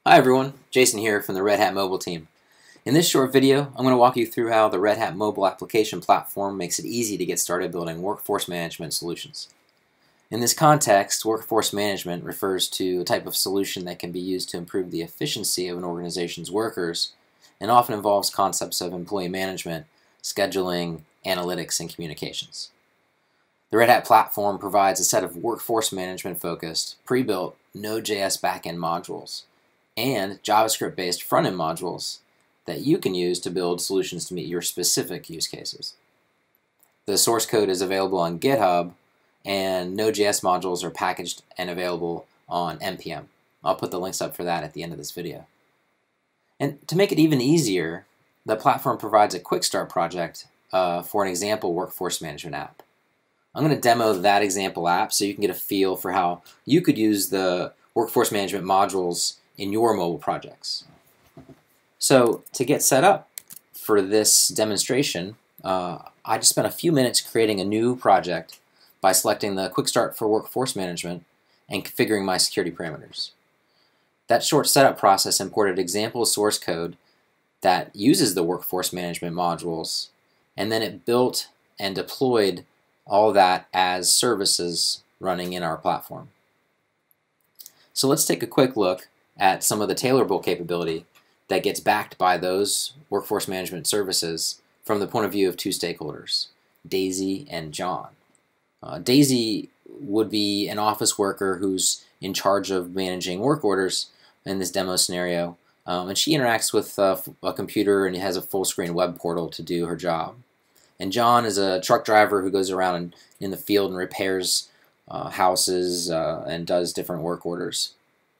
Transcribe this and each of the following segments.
Hi everyone, Jason here from the Red Hat Mobile team. In this short video, I'm going to walk you through how the Red Hat Mobile Application Platform makes it easy to get started building workforce management solutions. In this context, workforce management refers to a type of solution that can be used to improve the efficiency of an organization's workers and often involves concepts of employee management, scheduling, analytics, and communications. The Red Hat platform provides a set of workforce management focused, pre-built Node.js backend modules and JavaScript-based front-end modules that you can use to build solutions to meet your specific use cases. The source code is available on GitHub, and Node.js modules are packaged and available on NPM. I'll put the links up for that at the end of this video. And to make it even easier, the platform provides a quick start project for an example workforce management app. I'm going to demo that example app so you can get a feel for how you could use the workforce management modules in your mobile projects. So to get set up for this demonstration, I just spent a few minutes creating a new project by selecting the Quick Start for Workforce Management and configuring my security parameters. That short setup process imported example source code that uses the workforce management modules, and then it built and deployed all that as services running in our platform. So let's take a quick look at some of the tailorable capability that gets backed by those workforce management services from the point of view of two stakeholders, Daisy and John. Daisy would be an office worker who's in charge of managing work orders in this demo scenario, and she interacts with a computer and has a full screen web portal to do her job. And John is a truck driver who goes around in the field and repairs houses and does different work orders.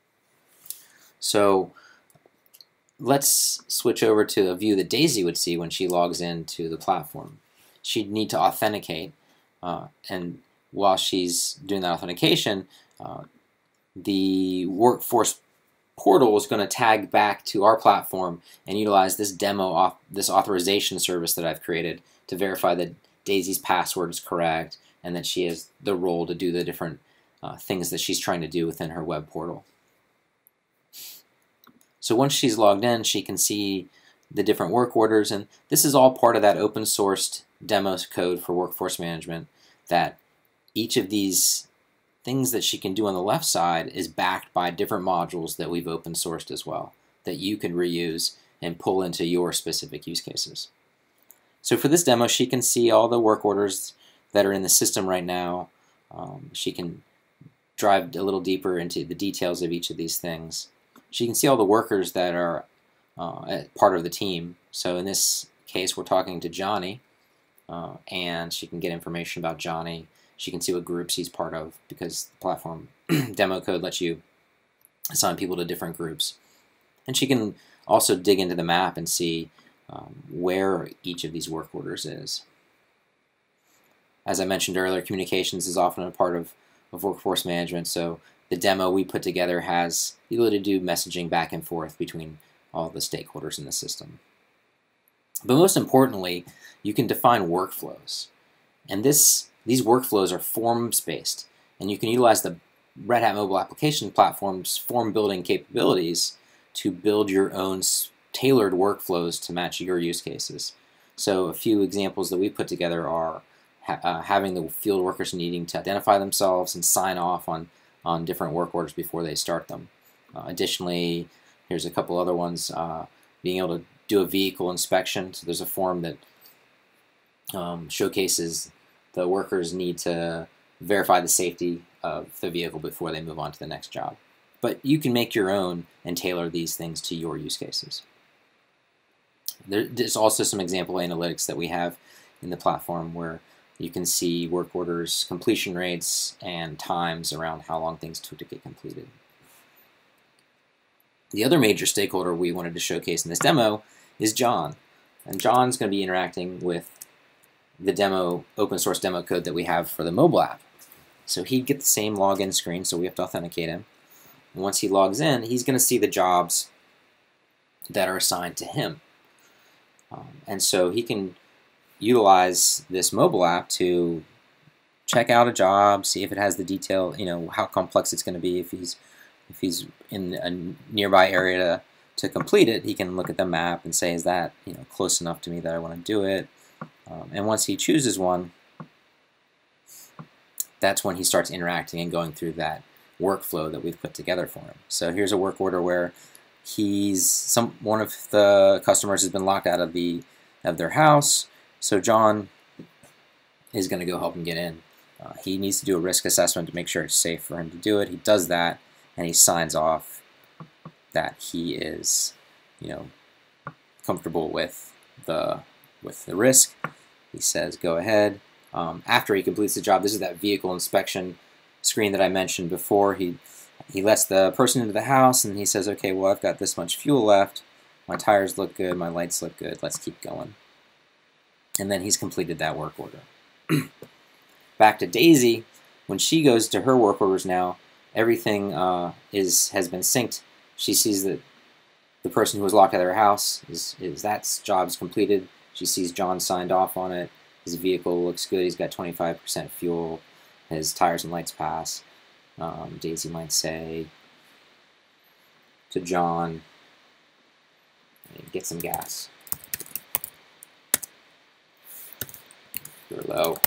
So let's switch over to a view that Daisy would see when she logs into the platform. She'd need to authenticate, and while she's doing that authentication, the workforce portal is going to tag back to our platform and utilize this this authorization service that I've created to verify that Daisy's password is correct and that she has the role to do the different things that she's trying to do within her web portal. So once she's logged in, she can see the different work orders, and this is all part of that open sourced demo code for workforce management, that each of these things that she can do on the left side is backed by different modules that we've open sourced as well, that you can reuse and pull into your specific use cases. So for this demo, she can see all the work orders that are in the system right now. She can drive a little deeper into the details of each of these things. She can see all the workers that are part of the team. So in this case, we're talking to Johnny, and she can get information about Johnny. She can see what groups he's part of, because the platform demo code lets you assign people to different groups. And she can also dig into the map and see where each of these work orders is. As I mentioned earlier, communications is often a part of workforce management, so the demo we put together has the ability to do messaging back and forth between all the stakeholders in the system. But most importantly, you can define workflows. And these workflows are forms-based, and you can utilize the Red Hat Mobile Application Platform's form-building capabilities to build your own tailored workflows to match your use cases. So a few examples that we put together are having the field workers needing to identify themselves and sign off on different work orders before they start them. Additionally, here's a couple other ones, being able to do a vehicle inspection. So there's a form that showcases the workers need to verify the safety of the vehicle before they move on to the next job. But you can make your own and tailor these things to your use cases. There's also some example analytics that we have in the platform where you can see work orders, completion rates, and times around how long things took to get completed. The other major stakeholder we wanted to showcase in this demo is John. And John's going to be interacting with the open source demo code that we have for the mobile app. So he'd get the same login screen, so we have to authenticate him. And once he logs in, he's going to see the jobs that are assigned to him. And so he can utilize this mobile app to check out a job, see if it has the detail, how complex it's going to be, if he's if he's in a nearby area to complete it, he can look at the map and say, is that close enough to me that I want to do it? And once he chooses one, that's when he starts interacting and going through that workflow that we've put together for him. So here's a work order where one of the customers has been locked out of their house, so John is going to go help him get in. He needs to do a risk assessment to make sure it's safe for him to do it. He does that, and he signs off that he is, comfortable with the risk. He says, go ahead. After he completes the job, this is that vehicle inspection screen that I mentioned before. He lets the person into the house, and he says, okay, well, I've got this much fuel left. My tires look good. My lights look good. Let's keep going. And then he's completed that work order. Back to Daisy. When she goes to her work orders now, everything has been synced. She sees that the person who was locked out of her house that job's completed. She sees John signed off on it. His vehicle looks good. He's got 25% fuel. His tires and lights pass. Daisy might say to John, get some gas. You're low.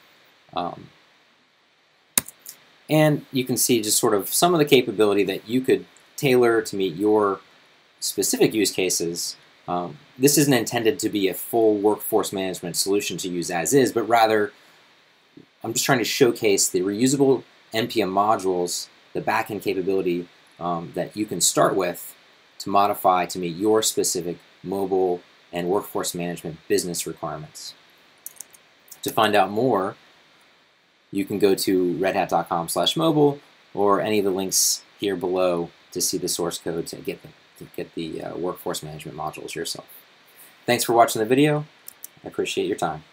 And you can see just sort of some of the capability that you could tailor to meet your specific use cases. This isn't intended to be a full workforce management solution to use as is, but rather I'm just trying to showcase the reusable NPM modules, the backend capability that you can start with to modify to meet your specific mobile and workforce management business requirements. To find out more, you can go to redhat.com/mobile or any of the links here below to see the source code to get the workforce management modules yourself. Thanks for watching the video. I appreciate your time.